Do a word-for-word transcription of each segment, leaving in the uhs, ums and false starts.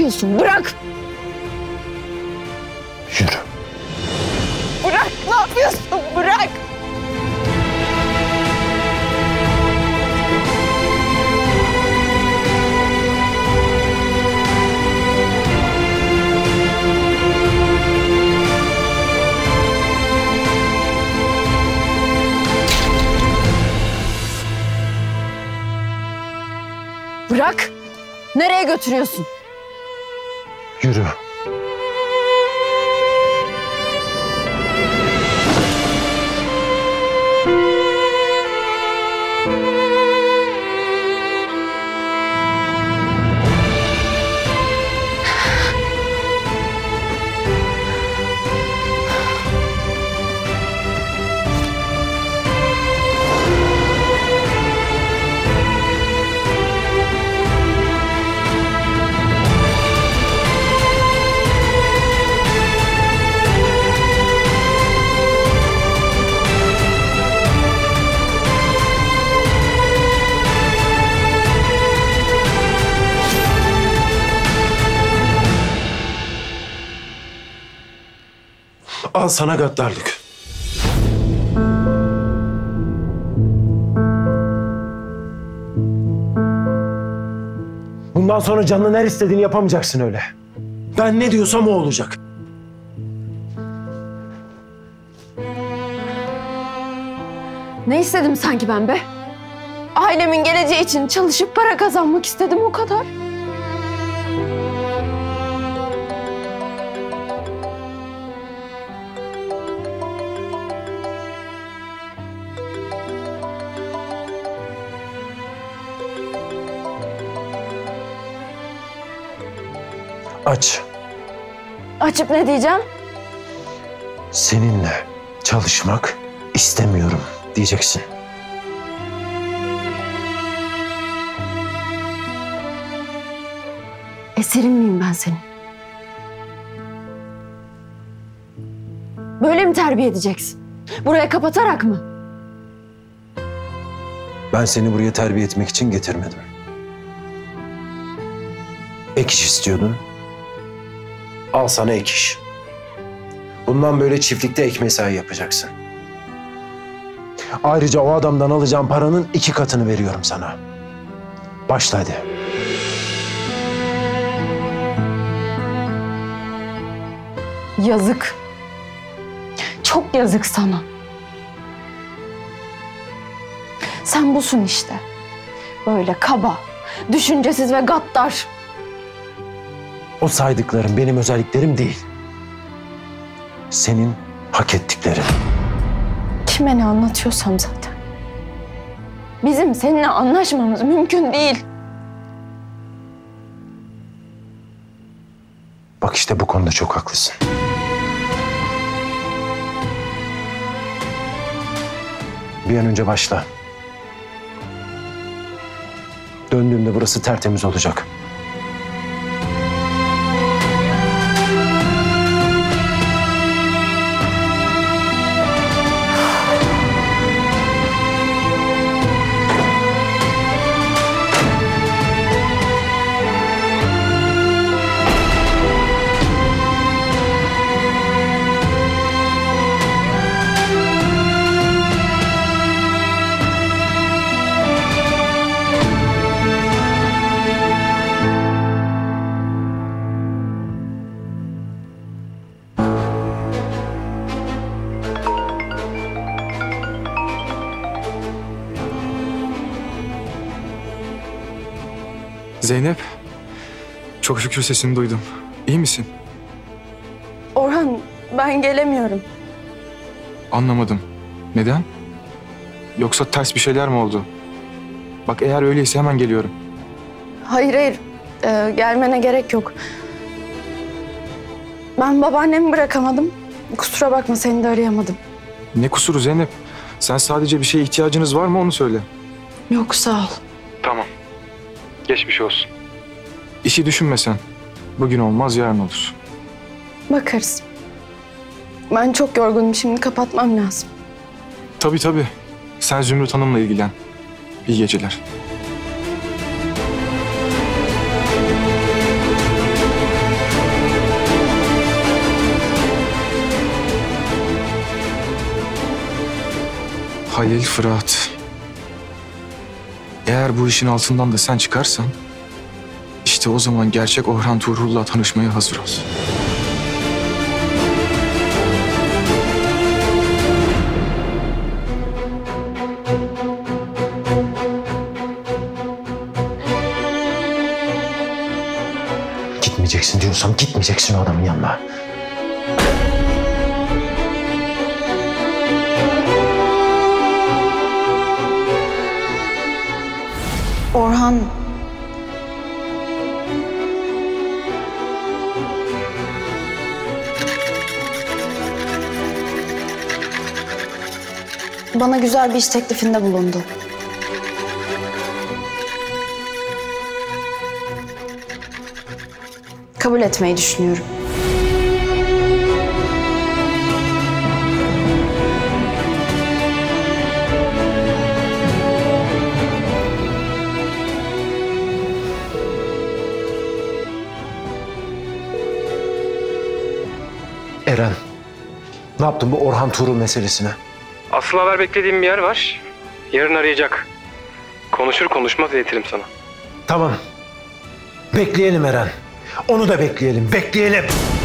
yapıyorsun? Bırak! Yürü. Bırak! Ne yapıyorsun? Bırak! Bırak! Nereye götürüyorsun? Yürü. Al sana gaddarlık. Bundan sonra canının her istediğini yapamayacaksın öyle. Ben ne diyorsam o olacak. Ne istedim sanki ben be? Ailemin geleceği için çalışıp para kazanmak istedim, o kadar. Aç. Açıp ne diyeceğim? Seninle çalışmak istemiyorum diyeceksin. Esirin miyim ben senin? Böyle mi terbiye edeceksin? Buraya kapatarak mı? Ben seni buraya terbiye etmek için getirmedim. Ek iş istiyordun. Al sana ek iş. Bundan böyle çiftlikte ek mesai yapacaksın. Ayrıca o adamdan alacağım paranın iki katını veriyorum sana. Başla hadi. Yazık. Çok yazık sana. Sen busun işte. Böyle kaba, düşüncesiz ve gaddar. O saydıklarım benim özelliklerim değil. Senin hak ettiklerin. Kime ne anlatıyorsam zaten. Bizim seninle anlaşmamız mümkün değil. Bak işte bu konuda çok haklısın. Bir an önce başla. Döndüğümde burası tertemiz olacak. Zeynep, çok şükür sesini duydum. İyi misin? Orhan, ben gelemiyorum. Anlamadım. Neden? Yoksa ters bir şeyler mi oldu? Bak eğer öyleyse hemen geliyorum. Hayır hayır, ee, gelmene gerek yok. Ben babaannemi bırakamadım. Kusura bakma, seni de arayamadım. Ne kusuru Zeynep? Sen sadece bir şeye ihtiyacınız var mı onu söyle. Yok, sağ ol. Tamam. Geçmiş olsun. İşi düşünme sen. Bugün olmaz, yarın olur. Bakarız. Ben çok yorgunum, şimdi kapatmam lazım. Tabii tabii. Sen Zümrüt Hanım'la ilgilen. İyi geceler. Halil, Fırat. Eğer bu işin altından da sen çıkarsan, işte o zaman gerçek Orhan Tuğrul'la tanışmaya hazır ol. Gitmeyeceksin diyorsam gitmeyeceksin o adamın yanına. Orhan... Bana güzel bir iş teklifinde bulundu. Kabul etmeyi düşünüyorum. Eren, ne yaptın bu Orhan Tuğrul meselesine? Asıl haber beklediğim bir yer var. Yarın arayacak. Konuşur konuşmaz iletirim sana. Tamam. Bekleyelim Eren. Onu da bekleyelim, bekleyelim.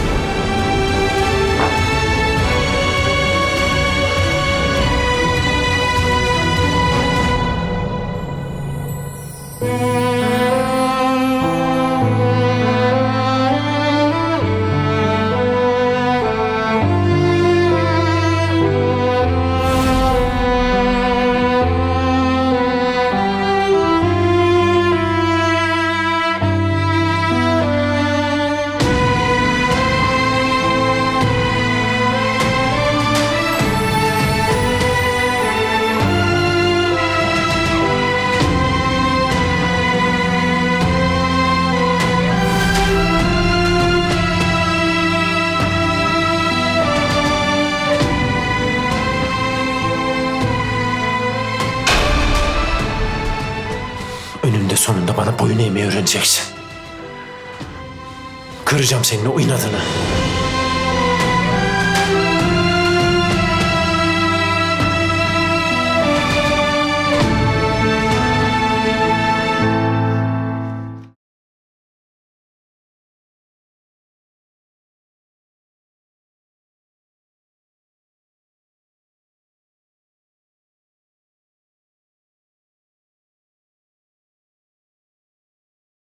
Önünde sonunda bana boyun eğmeyi öğreneceksin. Kıracağım senin o inadını.